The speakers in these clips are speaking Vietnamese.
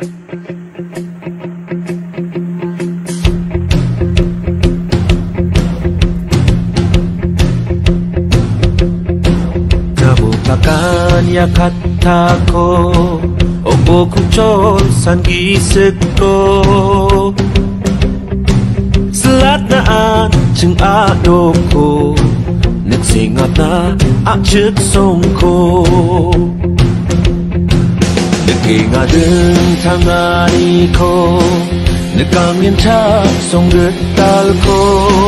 Kabukakanya katako Opo kuchol san gisik ko Salat naan chừng adok ko Nagsingat na akchik song ko Nagkingadeng tangani ko Nagkamyan chak song getal ko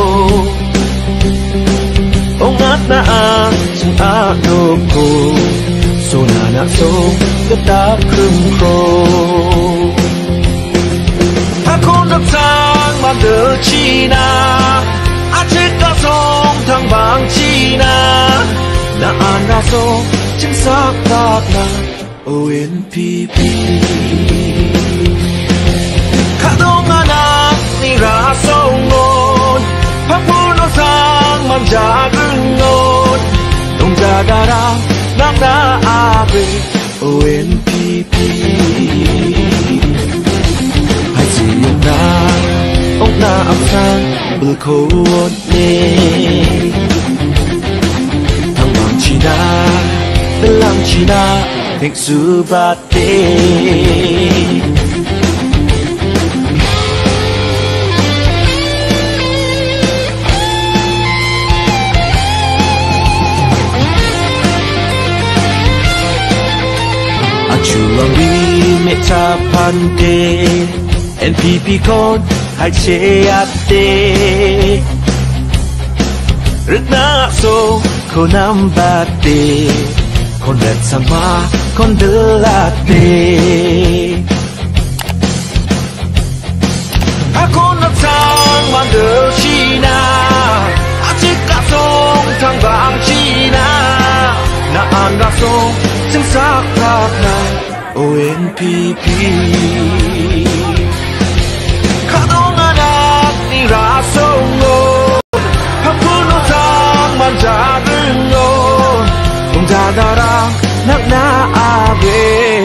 Ongat na ang chừng adok ko So na nagsong getak krum ko Ako nagsang magdechina Achik ka song thang bang china Naan na song chừng saktak na ONPP Kadong anak ni rasong ngon Papuno sang mamjagung ngon Nung jagarang nang naabe ONPP Hai siyong na Ong naamsan Bulkot ni Thang bang china Dalang china Think subate Chuambi me chapante NPP kon hai cheate Rikna so konam bate Kon red sama kon delate Ako nagsang mandel China Achik ka song thang bang China Naan ka song chừng saktak na ONPP Kadong anak ni rasong ngon Hapuno sang manjagung ngon Kung jagarang nak naabe